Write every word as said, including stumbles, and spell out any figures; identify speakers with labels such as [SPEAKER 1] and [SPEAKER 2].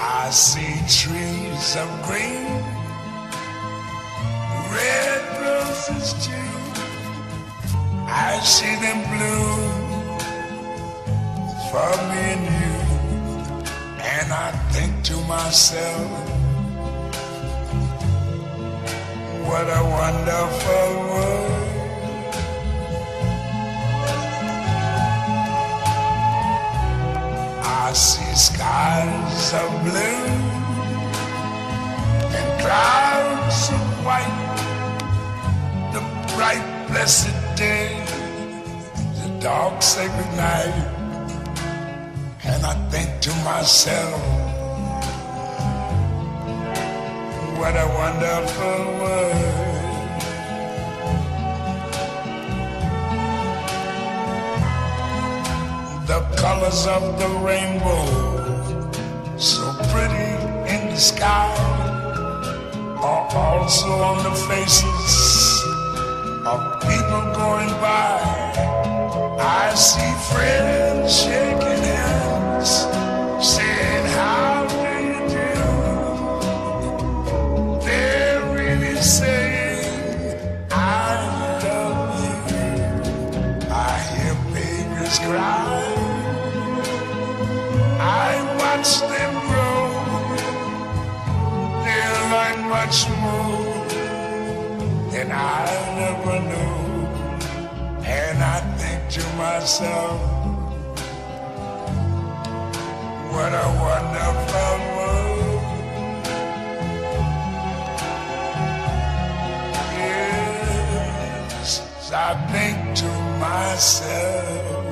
[SPEAKER 1] I see trees of green, red roses too. I see them bloom for me and you. And I think to myself, what a wonderful world. I see skies of blue and clouds of white, the bright blessed day, the dark sacred night. And I think to myself, what a wonderful world. The colors of the rainbow, so pretty in the sky, are also on the faces of people going by. I see friends shaking hands, saying, how do you do? They're really saying, I love you. I hear babies cry, I watch them grow. They'll learn much more than I never knew. And I think to myself, what a wonderful world. Yes, I think to myself,